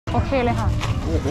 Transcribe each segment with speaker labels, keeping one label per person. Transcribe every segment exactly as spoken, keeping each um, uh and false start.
Speaker 1: โอเคเลยค่ะ
Speaker 2: โอ้โห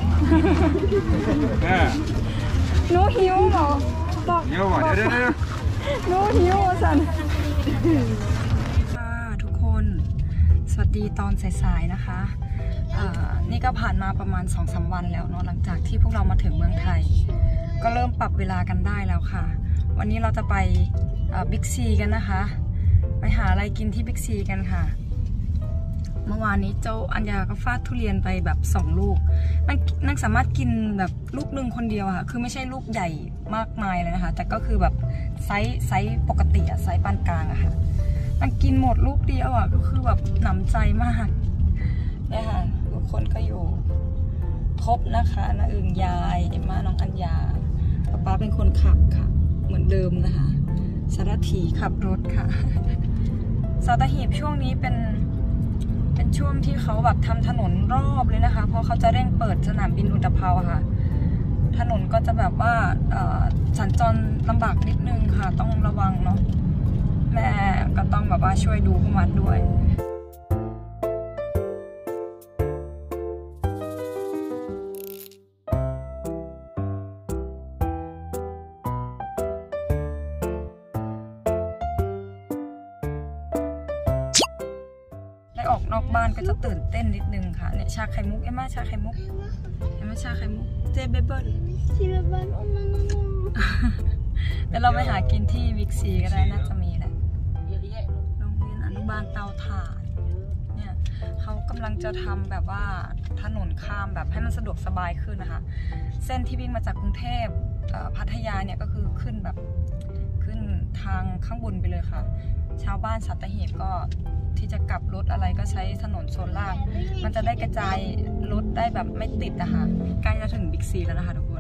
Speaker 1: หนูหิวเหรอบอก
Speaker 2: เดี๋ยวเดี๋ยวเดี๋ยว
Speaker 1: หนูหิวสันค่ะทุกคนสวัสดีตอนสายๆนะคะนี่ก็ผ่านมาประมาณ สองสาม วันแล้วเนาะหลังจากที่พวกเรามาถึงเมืองไทยก็เริ่มปรับเวลากันได้แล้วค่ะวันนี้เราจะไปบิ๊กซีกันนะคะไปหาอะไรกินที่บิ๊กซีกันค่ะเมื่อวานนี้เจ้าอัญญาก็ฟาดทุเรียนไปแบบสองลูกมันนั่งสามารถกินแบบลูกหนึ่งคนเดียวค่ะคือไม่ใช่ลูกใหญ่มากมายเลยนะคะแต่ก็คือแบบไซส์ไซส์ปกติอะไซส์ปานกลางอะค่ะมันกินหมดลูกเดียวอะก็คือแบบหนำใจมากเนี่ยค่ะทุกคนก็อยู่ครบนะคะน้าอึ่งยายเอ็มม่าน้องอัญญาป๊าป๊าเป็นคนขับค่ะเหมือนเดิมนะคะสารถีขับรถค่ะสัตหีบช่วงนี้เป็นเป็นช่วงที่เขาแบบทำถนนรอบเลยนะคะเพราะเขาจะเร่งเปิดสนามบินอุตภาวค่ะถนนก็จะแบบว่าสัญจรลำบากนิดนึงค่ะต้องระวังเนาะแม่ก็ต้องแบบว่าช่วยดูพวกมันด้วยออกนอกบ้านก็จะตื่นเต้นนิดนึงค่ะเนี่ยชาไข่มุกเอ็มม่าชาไข่มุกเอ็มม่าชาไข่มุกเจเบเบิลเดี๋ยวเราไปหากินที่วิกซีก็ได้น่าจะมีแหละโรงเรียนอนุบาลเตาถ่านเนี่ยเขากำลังจะทำแบบว่าถนนข้ามแบบให้มันสะดวกสบายขึ้นนะคะเส้นที่วิ่งมาจากกรุงเทพพัทยาเนี่ยก็คือขึ้นแบบขึ้นทางข้างบนไปเลยค่ะชาวบ้านสัตหีบก็ที่จะกลับรถอะไรก็ใช้ถนนโซนล่างมันจะได้กระจายรถได้แบบไม่ติดนะคะใกล้จะถึงบิ๊กซีแล้วนะคะทุกคน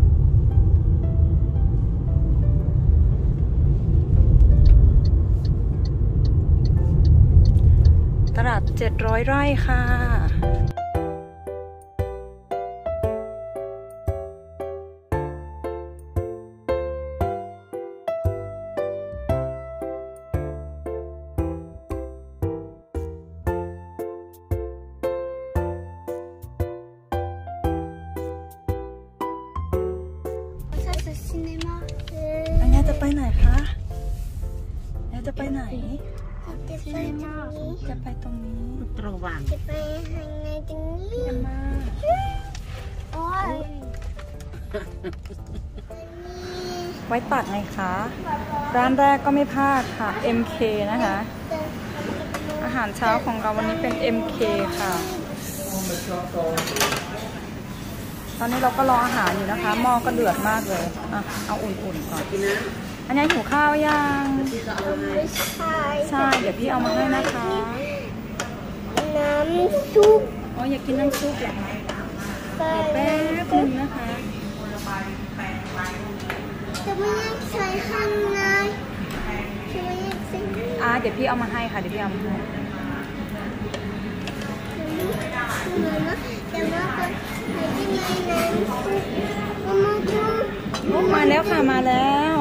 Speaker 1: ตลาดเจ็ดร้อยไร่ค่ะอันนี้จะไปไหนคะอันนี้จะไปไหนจะไปตรงนี้จะไปตรงนี้ระวังจะไปทางไหนตรงนี้จะมาโอ้ยไว้ตักไงคะร้านแรกก็ไม่พลาดค่ะ เอ็ม เค นะคะอาหารเช้าของเราวันนี้เป็น เอ็ม เค ค่ะตอนนี้เราก็รออาหารอยู่นะคะหม้อก็เดือดมากเลยอ่ะเอาอุ่นๆก่อนอันนี้หิวข้าวยังใช่เดี๋ยวพี่เอามาให้นะคะน้ำซุปอ๋ออยากกินน้ำซุปเหรอคะเดี๋ยวแป๊บนึงนะคะจะไม่อยากใส่ข้างในจะไม่อยากใส่อ่ะเดี๋ยวพี่เอามาให้ค่ะเดี๋ยวพี่เอามาให้มาแล้วค่ะมาแล้ว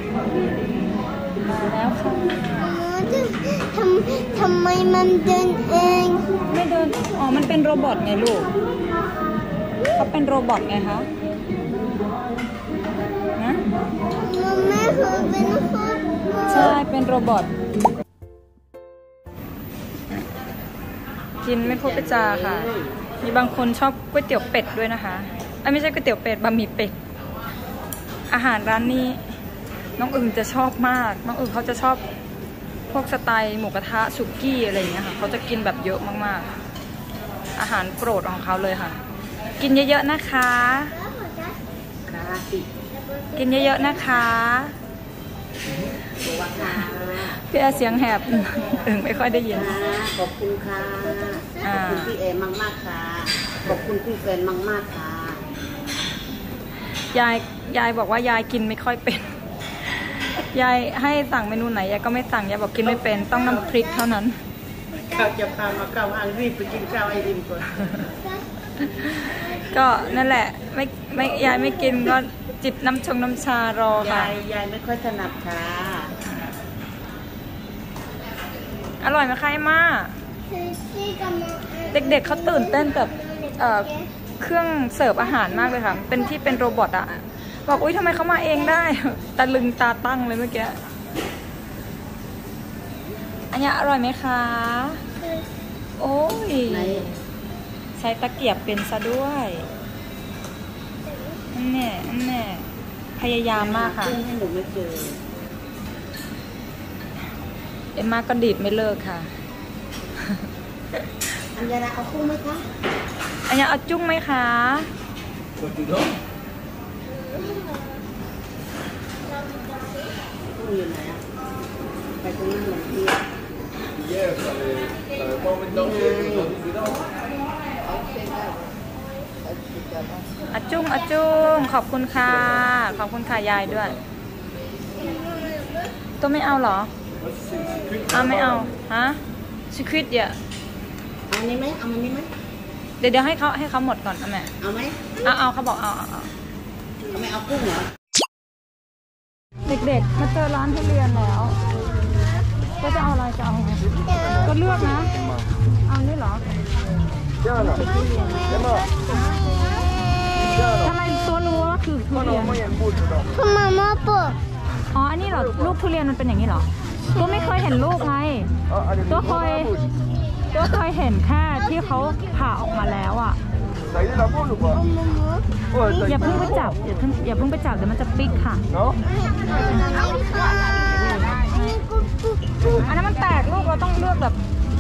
Speaker 1: มาแล้วค่ะทำทำไมมันเดินเองไม่เดินอ๋อมันเป็นโรบอทไงลูกเขาเป็นโรบอทไงคะนะแม่เคยเป็นใช่เป็นโรบอทกินไม่พูดไม่จาค่ะมีบางคนชอบก๋วยเตี๋ยวเป็ดด้วยนะคะไม่ใช่ก๋วยเตี๋ยวเป็ดบะหมี่เป็ดอาหารร้านนี้น้องอึ่งจะชอบมากน้องอึ่งเขาจะชอบพวกสไตล์หมูกระทะสุกี้อะไรอย่างเงี้ยค่ะเขาจะกินแบบเยอะมากๆอาหารโปรดของเขาเลยค่ะกินเยอะๆนะคะกินเยอะๆนะคะพี่เสียงแหบอึ่งไม่ค่อยได้ยิน
Speaker 3: ขอบคุณค่ะขอบคุณพี่เอมากมากค่ะขอบคุณพี่แฟนมากมากค่ะ
Speaker 1: ยายยายบอกว่ายายกินไม่ค่อยเป็นยายให้สั่งเมนูไหนยายก็ไม่สั่งยายบอกกินไม่เป็นต้องน้ำพริกเท่านั้น
Speaker 3: ข้าวจะพามาข้าวอังรีบไปกินข้าวไอริมก่อน
Speaker 1: ก็นั่นแหละไม่ไม่ยายไม่กินก็จิบน้ำชงน้ำชารอค่ะ
Speaker 3: ยายยายไม่ค่อยถนัดค่ะ
Speaker 1: อร่อยไหมคะไอ้ม่าเด็กๆเขาตื่นเต้นกับเอ่อเครื่องเสิร์ฟอาหารมากเลยค่ะเป็นที่เป็นโรบอทอะบอกอุ้ยทำไมเขามาเองได้ตะลึงตาตั้งเลยเมื่อกี้อันนี้อร่อยไหมคะโอ้ยใช้ตะเกียบเป็นซะด้วยนั่นแน่นั่นแน่พยายามมากค่ะ
Speaker 3: ให้หนูไม่เจอ
Speaker 1: เอ็มมาก็ดีดไม่เลิกค่ะ
Speaker 3: อันยาเอากุ้งไหมคะ
Speaker 1: อันนี้เอาจุ้งไหมคะ
Speaker 3: กุ้งอยู่ไหนอ่ะไปตรงนั้นเหมือนที่
Speaker 1: อาจุ้งอาจุ้งขอบคุณค่ะขอบคุณค่ะยายด้วยตัวไม่เอาเหรอเอาไม่เอาฮะสควิดเยอะ
Speaker 3: เอาอันนี้ไหมเอาอันนี้ไหม
Speaker 1: เดี๋ยวเดี๋ยวให้เขาให้เขาหมดก่อนเอาแม่
Speaker 3: เอาไหม
Speaker 1: เอาเอาเขาบอกเอาเอาเอา
Speaker 3: ไม่เอากุ้งเหรอ
Speaker 1: เด็กๆมาเจอร้านทุเรียนแล้วก็จะเอาอะไรจะเอาก็เลือกนะเอานี่เหรอทำไมตัวรู้ว่าคือทุเรียน
Speaker 2: ทำไมมาเปิด
Speaker 1: อ๋ออันนี้เหรอลูกทุเรียนมันเป็นอย่างนี้เหรอตัวไม่เคยเห็นลูกไงตัวเคยตัวเคยเห็นแค่ที่เขาผ่าออกมาแล้วอ่ะอย่าเพิ่งไปจับอย่าเพิ่งอย่าเพิ่งไปจับเดี๋ยวมันจะปิ๊กค่ะอันนั้นมันแตกลูกเราต้องเลือกแบบ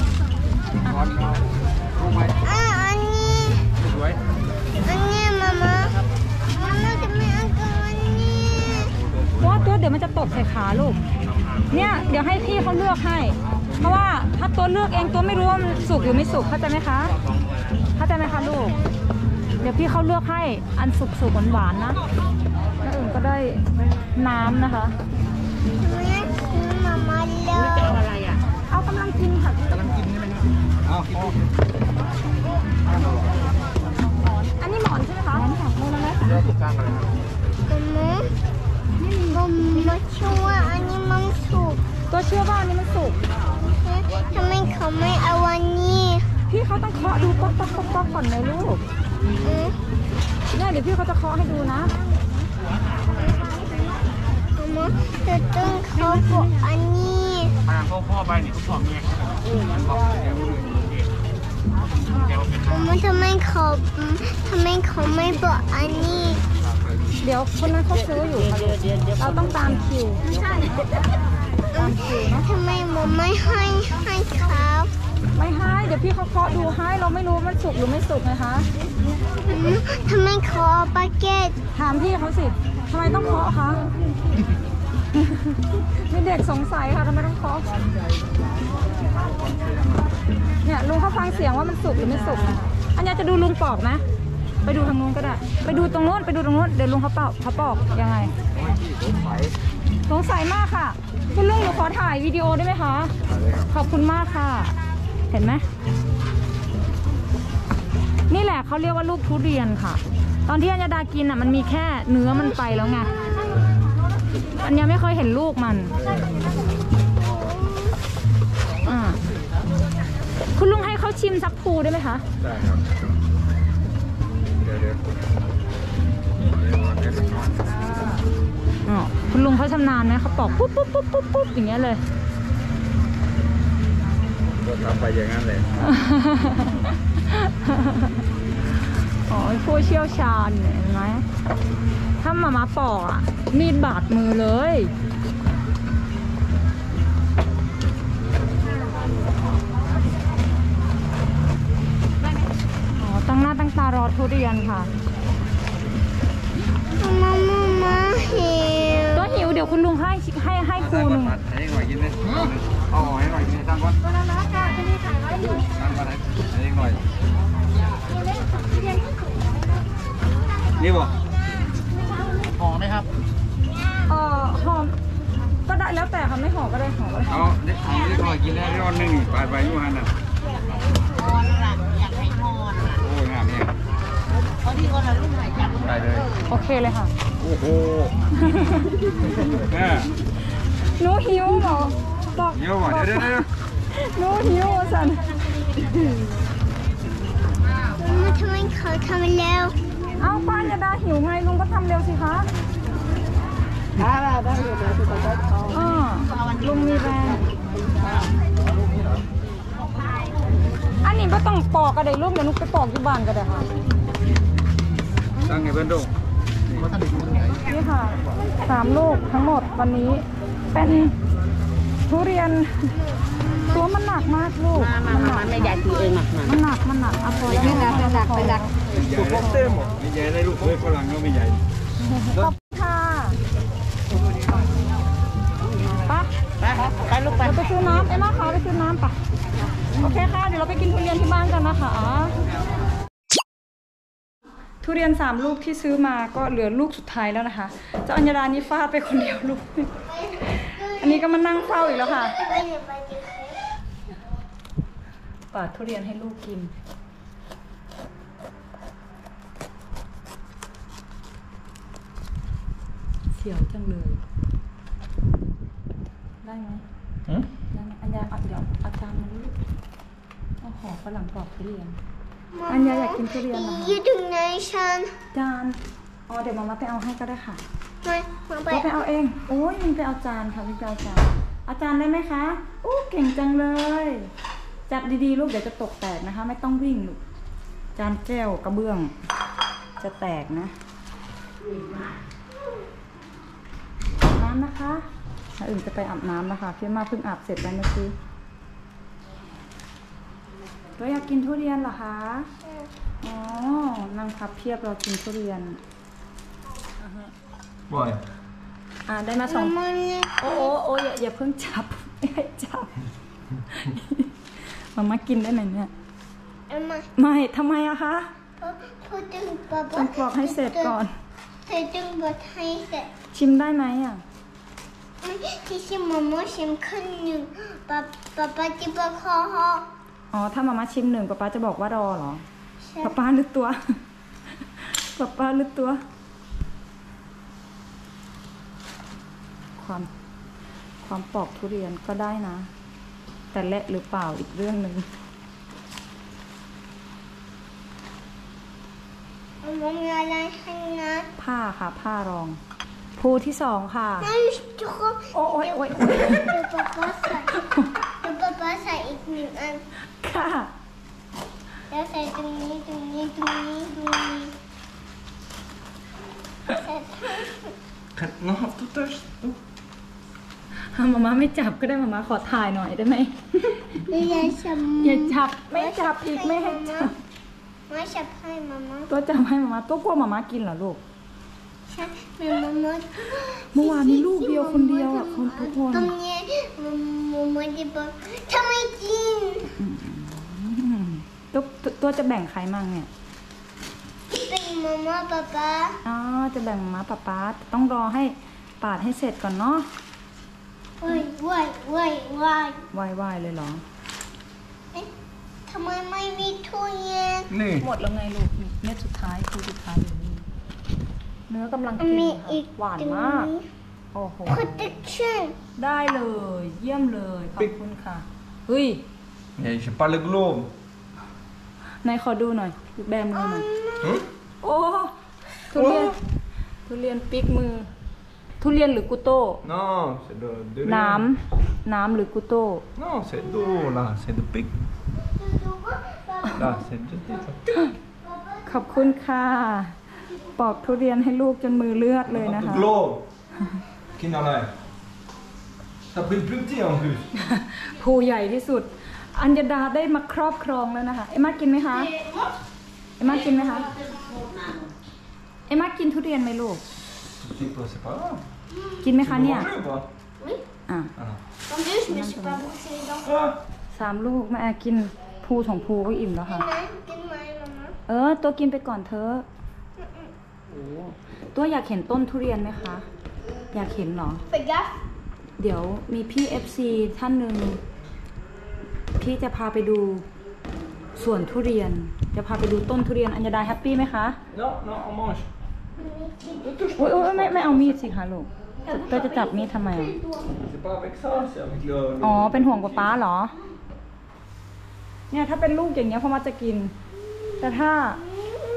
Speaker 2: อันนี้อันนี้มาม่ามาม่าจะไม่เอาตัวนี้
Speaker 1: ว่าตัวเดี๋ยวมันจะตกใส่ขาลูกเนี่ยเดี๋ยวให้พี่เขาเลือกให้เพราะว่าถ้าตัวเลือกเองตัวไม่รู้ว่ามันสุกหรือไม่สุกเข้าใจไหมคะเข้าใจไหมคะลูกเดี๋ยวพี่เขาเลือกให้อันสุกๆหวานๆนะแล้วอื่นก็ได้น้ำนะคะ
Speaker 2: มาม่าเลือก
Speaker 3: จะเอาอะไรอ่ะ
Speaker 1: เอากำลังกินค่ะ
Speaker 3: กำลังกินใช่ไหมเอา
Speaker 1: อันนี้หมอนใช่ไหมคะอันนี้ค่ะโมนาเลยค่ะ
Speaker 3: เลือกถูกต้องเลย
Speaker 2: มาม่ามาชัวอันนี้มันสุก
Speaker 1: ตัวเชื่อว่าอันนี้มันสุก
Speaker 2: ทำไมเขาไม่เอาวันนี้
Speaker 1: พี่เขาต้องเคาะดูป๊อกป๊อกป๊อกป๊อกก่อนเลยลูกเนี่ยเดี๋ยวพี่เขาจะเคาะให้ดูนะ
Speaker 2: มาจะต้องเขาบอกอันนี้
Speaker 3: ทางพ่อพ่อไปนี่เขาบอกไง
Speaker 2: มาทำไมเขาทำไมเขาไม่บอกอันนี้
Speaker 1: เดี๋ยวคนนั้นเขาซื้ออยู่เราต้องตามคิวใช่ตามคิวนะ
Speaker 2: ทำไมหมอไม่ให้ให้เขา
Speaker 1: ไม่ให้เดี๋ยวพี่เขาเคาะดูให้เราไม่รู้มันสุกหรือไม่สุกนะคะ
Speaker 2: ทำไมเขาเอาปาเกต
Speaker 1: ถามพี่เขาสิทำไมต้องเคาะคะมีเด็กสงสัยค่ะทำไมต้องเคาะเนี่ยลุงเขาฟังเสียงว่ามันสุกหรือไม่สุกนะคะอันนี้จะดูลุงปอกนะไปดูทางนู้นก็ได้ไปดูตรงนู้นไปดูตรงนู้นเดี๋ยวลุงเขาเป่าเขาปอกยังไงสงสัยมากค่ะคุณลุงหนูขอถ่ายวิดีโอได้ไหมคะขอบคุณมากค่ะเห็นไหมนี่แหละเขาเรียกว่าลูกทุเรียนค่ะตอนที่อัญญาดากินอ่ะมันมีแค่เนื้อมันไปแล้วไงอันนี้ไม่เคยเห็นลูกมันอ่าคุณลุงให้เขาชิมสักภูได้ไหมคะได้ครับเดี๋ยวเดี๋ยวอ๋อคุณลุงเขาชำนาญไหมเขาปอกปุ๊บปุ๊บปุ๊บปุ๊บปุ๊บอย่างเงี้ยเลย
Speaker 4: ก็ทำไปอย่างนั้นเลย
Speaker 1: อ๋อผู้เชี่ยวชาญเห็นไหมถ้ามามาปอกอ่ะมีดบาดมือเลยอ๋อตั้งหน้าตั้งตารอทุเรียนค่ะ
Speaker 2: มามามาหิว
Speaker 1: ตัวหิวเดี๋ยวคุณลุงให้ให้ให้ครูหนึ่ง
Speaker 4: ให้หน่อยกินเลยอ๋อให้หน่อยกินตั้งก่อนตั้งก่อนให้หน่อยนี่บ่หอมไหมครับ
Speaker 1: เอ่อหอมก็ได้แล้วแต่ค่ะไม่หอมก็ได้หอมก็ได้
Speaker 4: เอาเด็กหอมเด็กหน่อยกินได้ร้อนหนึ่งไปไปยุ่งหันน่ะ
Speaker 3: ฮอนละอยากให้ฮอนละ
Speaker 4: โอ้ยงามเนี่ย
Speaker 3: เขาที่คนละลูกไหนจับ
Speaker 4: ได้เลย
Speaker 1: โอเคเลยค่ะ
Speaker 4: โอ้โห
Speaker 1: หนูหิวเหรอบอก
Speaker 4: หิวเหรอเดี๋ยวเดี๋ยว
Speaker 1: หนูหิวสัน
Speaker 2: มาทำไมเขเขาทำแล้ว
Speaker 1: เอาป้าอย่าดาหิวไงลุงก็ทำเร็วสิคะ
Speaker 3: ได้ได้ได้เดี๋ยวเดี๋ยวจะได้เอา
Speaker 1: อ่าลุงมีแรงอันนี้ก็ต้องปอกกระไดลูกเดี๋ยวนุกไปปอกที่บ้านก็ได้ค่ะ
Speaker 4: ตั้งไงเพื่อนดูมาทำอีกทีไหน
Speaker 1: นี่ค่ะสามลูกทั้งหมดวันนี้เป็นทุเรียนตัวมันหนักมากลูก
Speaker 3: มามามาแม่ยายถือเองมามา
Speaker 1: มันหนักมันหนักเอาพอแล้วไปดักไปดักไปดัก
Speaker 4: ถูกต้องเต็มไม่ใหญ่ได้ลูกเลยฝรั่งก็ไม่ใหญ่
Speaker 1: ขอบคุณค่ะปะ
Speaker 3: ไปไปลูกไป
Speaker 1: เราไปซื้อน้ำเอ็มมาค่ะไปซื้อน้ำปะโอเคค่ะเดี๋ยวเราไปกินทุเรียนที่บ้านกันนะคะทุเรียนสามลูกที่ซื้อมาก็เหลือลูกสุดท้ายแล้วนะคะเจ้าอัญญาดานี่ฟาดไปคนเดียวลูกอันนี้ก็มานั่งเฝ้าอีกแล้วค่ะ
Speaker 2: ไปเดี๋ยวไปเดี๋ยว
Speaker 1: ปาดทุเรียนให้ลูกกินเสียวจังเลยได้ไหมได้ไหมอัญญาเอาเดี๋ยวอาจารย์มาลูกเอาห่อฝรั่งปอกทุเรียนอัญญาอยากกินทุเรียนเหรอคะ
Speaker 2: อยู่ตรงไหนฉัน
Speaker 1: จานอ๋อเดี๋ยวมามาไปเอาให้ก็ได้ค่ะ
Speaker 2: ไม่มาไป
Speaker 1: เราไปเอาเองโอ้ยมันไปเอาจานค่ะพี่ไปเอาจานอาจารย์ได้ไหมคะอู้เก่งจังเลยจับดีๆลูกเดี๋ยวจะตกแตกนะคะ ไม่ต้องวิ่งลูกจานแก้วกระเบื้องจะแตกนะน้ำนะคะน้าอื่นจะไปอาบน้ำนะคะพี่มาเพิ่งอาบเสร็จไปเมื่อกี้ตัวอยากกินทุเรียนเหรอคะอ๋อนั่งพับเพียบเรากินทุเรียน
Speaker 4: บ่อย
Speaker 1: อ่าได้มาสอง
Speaker 2: มาเนี่ย
Speaker 1: โอ้โอ้โอ้อย่าอย่าเพิ่งจับไม่ให้จับ มามากินได้ไหมเนี่ย
Speaker 2: เอ็มมา
Speaker 1: ไม่ทำไมอะคะ
Speaker 2: พูดถึงป๊าป๊า
Speaker 1: ต้องปอกให้เสร็จก่อน
Speaker 2: เธอต้องบอกให้เสร็จ
Speaker 1: ชิมได้ไหมอะ
Speaker 2: ที่ชิมมาม่าชิมครึ่งหนึ่งป๊าป๊าป๊าจะบอกขอขอ
Speaker 1: อ๋อถ้ามามาชิมหนึ่งป๊าป๊าจะบอกว่ารอเหรอ
Speaker 2: ใช่
Speaker 1: ป๊าป๊าลึกตัว ป๊าป๊าลึกตัว ความความปอกทุเรียนก็ได้นะ แต่เละหรือเปล่าอีกเรื่องหนึ่ง
Speaker 2: มันมีอะไรให้นะ
Speaker 1: ผ้าค่ะผ้ารอง ภูที่สองค่ะ
Speaker 2: นั่นทุกคน
Speaker 1: โอ้โอ้ยโอ้ยโอ้ย
Speaker 2: เดี๋ยวป๊าป๊าใส่เดี๋ยวป๊าป๊าใส่อีกหนึ่งอัน
Speaker 1: ค่ะ
Speaker 2: แล้วใส่ตรงนี้ตรงนี้ตรงนี้ตรงนี้ใส่
Speaker 4: Kan nog have to touch
Speaker 1: มาม่าไม่จับก็ได้มาม่าขอถ่ายหน่อยได้ไหม
Speaker 2: ไม่ใช่ฉัน
Speaker 1: อย่าจับไม่จับอีกไม่ให้จับ
Speaker 2: ไม่ฉับให้มาม่า
Speaker 1: ตัวจับให้มาม่าตัวกลัวมาม่ากินเหรอลูก
Speaker 2: ใช่แม่มาม่า
Speaker 1: เมื่อวานนี้ลูกเดียวคนเดียวอ่ะคนทุกคน
Speaker 2: ตรงนี้มาม่าจะบอกทำไมกิน
Speaker 1: ตัวตัวตัวจะแบ่งใครมั่งเนี่ย
Speaker 2: เป็นมาม่าป๊าป๊า
Speaker 1: อ๋อจะแบ่งมาม่าป๊าป๊าต้องรอให้ปาดให้เสร็จก่อนเนาะ
Speaker 2: เว้ยเว้ยเว้ยเว้ย
Speaker 1: ไหวๆเลยเหรอ
Speaker 2: เอ๊ะทำไมไม่มีทุเรียน
Speaker 4: นี่
Speaker 1: หมดแล้วไงลูกนี่เม็ดสุดท้ายคือสุดท้ายอยู่นี่เนื้อกำลังกิน
Speaker 2: มี
Speaker 1: ค่ะ
Speaker 2: อีก
Speaker 1: หวานมาก โอ้โห
Speaker 2: protection
Speaker 1: ได้เลย เยี่ยมเลยขอบคุณค่ะเฮ้ย
Speaker 4: Nee, je pas le globe.
Speaker 1: ไหนขอดูหน่อยแบมือหน่อย
Speaker 4: Hm?
Speaker 1: โอ้ทุเรียนทุเรียนปิกมือ ทุเรียนหรือกุโต้
Speaker 4: Non, c'est de, de
Speaker 1: น้ำน้ำหรือกุโต้
Speaker 4: Non, c'est d'eau là, c'est de pic. Là, c'est de ça.
Speaker 1: ขอบคุณค่ะ ปอกทุเรียนให้ลูกจนมือเลือดเลยนะ
Speaker 4: De
Speaker 1: คะ
Speaker 4: globe. Qui n'en a? Ça brille plus petit en plus.
Speaker 1: ภูใหญ่ที่สุด อัญญดาได้มาครอบครองแล้วนะคะ เอ็มมากินไหมคะ เอ็มมากินไหมคะ เอ็มมากินทุเรียนไหมลูก
Speaker 4: Petit peu, c'est pas grave.
Speaker 1: กินไหม
Speaker 4: Tu
Speaker 1: คะ
Speaker 4: veux
Speaker 1: เนี่ย
Speaker 4: manger ou pas?
Speaker 1: อ่ะ
Speaker 4: Ah.
Speaker 2: En plus, je me suis pas brossé les dents.
Speaker 4: Ah.
Speaker 1: สามลูกแม่กินภูสองภูก็อิ่มแล้วค่ะ
Speaker 2: Maman, maman.
Speaker 1: เออ ตัวกินไปก่อนเถอะโอ้ตัวอยากเห็นต้นทุเรียนไหมคะ อยากเห็นเหรอ
Speaker 2: Fais gaffe.
Speaker 1: เดี๋ยวมีพี่ เอฟ ซี ท่านหนึ่งพี่จะพาไปดูสวนทุเรียน จะพาไปดูต้นทุเรียน อัญญดาแฮปปี้ไหมคะ
Speaker 4: Non, non, on mange.
Speaker 1: โอ้ยโอ้ยไม่ไม่เอามีดสิคะลูกจะจะจับมีดทำไมอ่ะ
Speaker 4: C'est pas avec ça, c'est avec le. le-
Speaker 1: อ๋อ เป็นห่วงป๊าป๊าเหรอ เนี่ยถ้าเป็นลูกอย่างเงี้ยพ่อมาจะกิน แต่ถ้า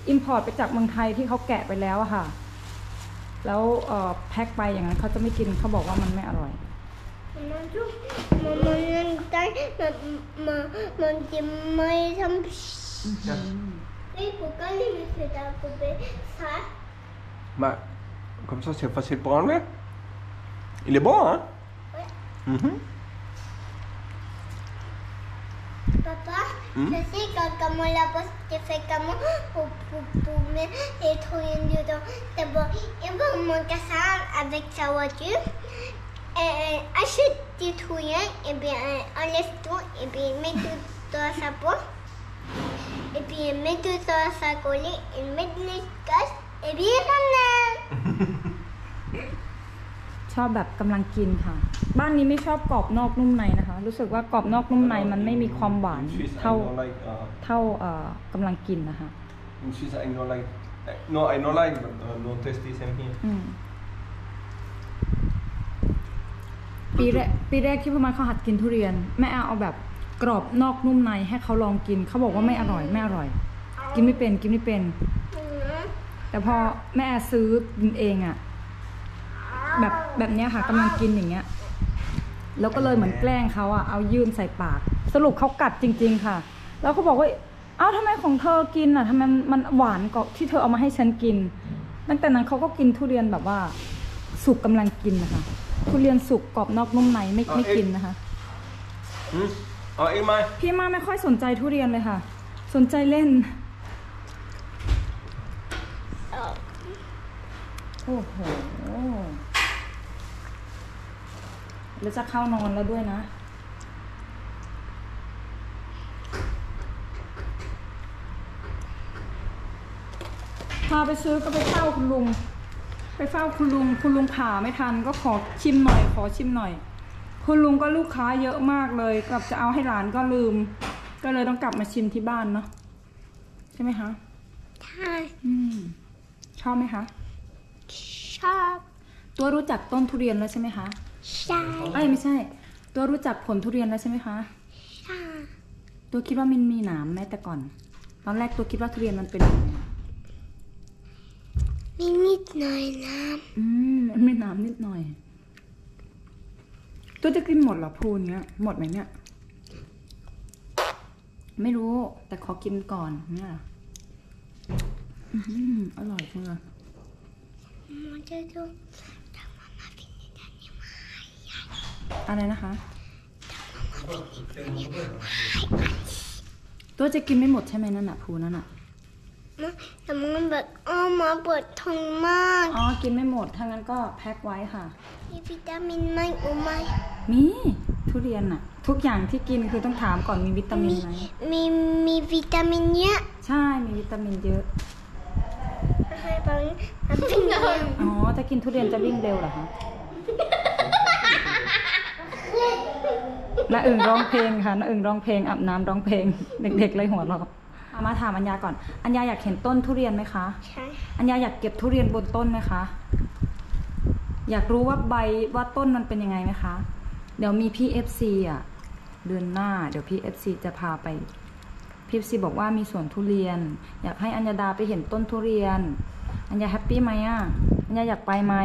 Speaker 1: อิมพอร์ตไปจากเมืองไทยที่เขาแกะไปแล้วอะค่ะแล้วเอ่อแพ็คไปอย่างนั้นเขาจะไม่กินเขาบอกว่ามันไม่อร่อย
Speaker 2: มันจุ๊บมันมันได้มันมันมันจะไม่ทำเอ้ยpourquoi les monsieur t'as coupé ça
Speaker 5: Bah, comme ça c'est facile pour enlever. Il est bon, hein?
Speaker 2: Ouais.
Speaker 5: Mm-hmm.
Speaker 2: Papa, hmm? je sais quand, comment la poste tu fais comment pour, pour, pour mettre les trucs dedans. D'abord, il va monter ça avec sa voiture. Et, achète des trucs et bien enlève tout et puis mets tout dans sa poche. Et puis mets tout dans sa collée et mets les gaz et puis ramener.
Speaker 1: ชอบแบบกำลังกินค่ะบ้านนี้ไม่ชอบกรอบนอกนุ่มในนะคะรู้สึกว่ากรอบนอกนุ่มในมันไม่มีความหวานเท่าเท่าเอ่อกำลังกินนะคะ
Speaker 5: In Swiss I don't like. No, I don't like, but uh, no taste is same here.
Speaker 1: ปีแรกปีแรกที่พ่อมาเขาหัดกินทุเรียนแม่เอาแบบกรอบนอกนุ่มในให้เขาลองกินเขาบอกว่าไม่อร่อยไม่อร่อยกินไม่เป็นกินไม่เป็นแต่พอแม่ซื้อกินเองอะแบบแบบนี้ค่ะกำลังกินอย่างเงี้ยแล้วก็เลยเหมือนแกล้งเขาอะเอายื่นใส่ปากสรุปเขากัดจริงๆค่ะแล้วเขาบอกว่าเอ้าทำไมของเธอกินอะทำไมมันหวานกว่าที่เธอเอามาให้ฉันกินตั้งแต่นั้นเขาก็กินทุเรียนแบบว่าสุกกำลังกินนะคะทุเรียนสุกกรอบนอกนุ่มในไม่ไม่กินนะคะ
Speaker 5: อืมเอาเองไหม
Speaker 1: พี่มาไม่ค่อยสนใจทุเรียนเลยค่ะสนใจเล่นโอ้โหแล้วจะเข้านอนแล้วด้วยนะพาไปซื้อก็ไปเฝ้าคุณลุงไปเฝ้าคุณลุงคุณลุงผ่าไม่ทันก็ขอชิมหน่อยขอชิมหน่อยคุณลุงก็ลูกค้าเยอะมากเลยกลับจะเอาให้หลานก็ลืมก็เลยต้องกลับมาชิมที่บ้านเนาะใช่ไหมคะ
Speaker 2: ใช่
Speaker 1: อืมชอบไหมคะ
Speaker 2: ชอบ
Speaker 1: ตัวรู้จักต้นทุเรียนแล้วใช่ไหมคะ
Speaker 2: ใช่
Speaker 1: ไอ้ไม่ใช่ตัวรู้จักผลทุเรียนแล้วใช่ไหมคะ
Speaker 2: ใช่
Speaker 1: ตัวคิดว่ามันมีหนามไหมแต่ก่อนตอนแรกตัวคิดว่าทุเรียนมันเป็นยังไง
Speaker 2: มีนิดหน่อยน้
Speaker 1: ำอืมมันมีหนามนิดหน่อยตัวจะกินหมดเหรอพูนเนี้ยหมดไหมเนี่ยไม่รู้แต่ขอกินก่อนเนี่ยอืมอร่อยจังเลย
Speaker 2: มันจะดู
Speaker 1: อะไรนะคะตัวจะกินไม่หมดใช่ไหมนั่นน่ะพูนั่นน่ะ
Speaker 2: แต่มันแบบอ้อมาปวดท้องมาก
Speaker 1: อ๋อกินไม่หมดถ้างั้นก็แพ็คไว้ค่ะ
Speaker 2: มีวิตามินไหมโอ้ไม่
Speaker 1: มีทุเรียนน่ะทุกอย่างที่กินคือต้องถามก่อนมีวิตามินไหม
Speaker 2: มีมีวิตามินเยอะ
Speaker 1: ใช่มีวิตามินเยอะ
Speaker 2: ให้บังวิ่งเร็ว
Speaker 1: อ๋อถ้ากินทุเรียนจะวิ่งเร็วเหรอคะน้าอึ่งร้องเพลงค่ะน้าอึ่งร้องเพลงอาบน้ำร้องเพลงเด็กๆเลยหัวเราะมาถามอัญญาก่อนอัญญาอยากเห็นต้นทุเรียนไหมคะ
Speaker 2: ใช่
Speaker 1: อัญญาอยากเก็บทุเรียนบนต้นไหมคะอยากรู้ว่าใบว่าต้นมันเป็นยังไงไหมคะเดี๋ยวมีพี่ เอฟ ซี อ่ะเดือนหน้าเดี๋ยวพี่ เอฟ ซี จะพาไปพี่ เอฟ ซี บอกว่ามีสวนทุเรียนอยากให้อัญญาดาไปเห็นต้นทุเรียนอัญญาแฮปปี้ไหมอ่ะอัญญาอยากไปไหม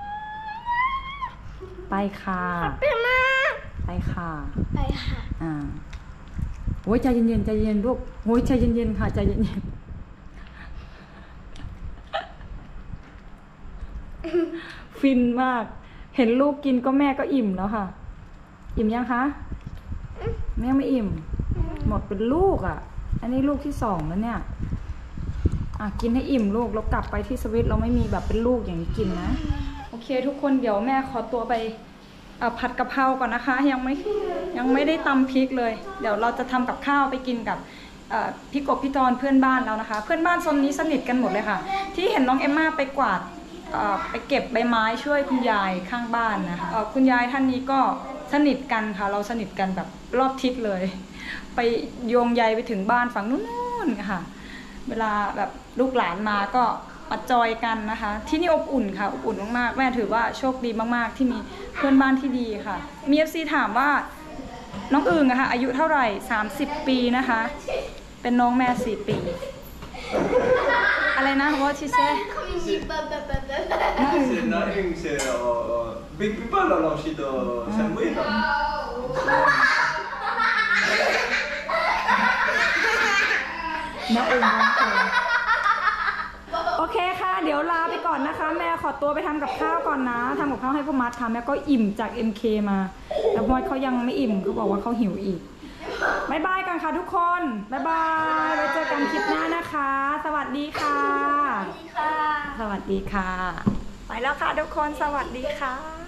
Speaker 1: ไปค่ะ
Speaker 2: ไปมา
Speaker 1: ไปค่ะ
Speaker 2: ไปค่ะ
Speaker 1: อ่าโอ้ยใจเย็นๆใจเย็นลูกโอ้ยใจเย็นๆค่ะใจเย็นๆฟินมากเห็นลูกกินก็แม่ก็อิ่มแล้วค่ะอิ่มยังคะแม่ไม่อิ่มหมดเป็นลูกอ่ะอันนี้ลูกที่สองแล้วเนี่ยอ่ะกินให้อิ่มลูกเรากลับไปที่สวิตเราไม่มีแบบเป็นลูกอย่างนี้กินนะโอเคทุกคนเดี๋ยวแม่ขอตัวไปผัดกะเพราก่อนนะคะยังไม่ยังไม่ได้ตำพริกเลยเดี๋ยวเราจะทำกับข้าวไปกินกับพี่กบพี่จอนเพื่อนบ้านแล้วนะคะเพื่อนบ้านโซนนี้สนิทกันหมดเลยค่ะที่เห็นน้องเอมม่าไปกวาดไปเก็บใบไม้ช่วยคุณยายข้างบ้านนะคะคุณยายท่านนี้ก็สนิทกันค่ะเราสนิทกันแบบรอบทิศเลยไปโยงใยไปถึงบ้านฝั่งนู้นค่ะเวลาแบบลูกหลานมาก็มาจอยกันนะคะที่นี่อบอุ่นค่ะอบอุ่นมากๆแม่ถือว่าโชคดีมากๆที่มีเพื่อนบ้านที่ดีค่ะมี เอฟ ซี ถามว่าน้องอึ่งนะคะอายุเท่าไหร่สามสิบปีนะคะเป็นน้องแม่สี่ปีอะไรนะ what she say
Speaker 5: C'est naïng, c'est big people alors je suis c'est un bruit là.
Speaker 1: น้าเองร้องเพลงโอเคค่ะเดี๋ยวลาไปก่อนนะคะแม่ขอตัวไปทำกับข้าวก่อนนะทำกับข้าวให้พ่อมัดค่ะแม่ก็อิ่มจาก เอ็ม เค มาแต่พ่อมัดเขายังไม่อิ่มเขาบอกว่าเขาหิวอีกบายบายกันค่ะทุกคนบายบายไว้เจอกันคลิปหน้านะคะสวัสดีค่ะสวัสดีค่ะไปแล้วค่ะทุกคนสวัสดีค่ะ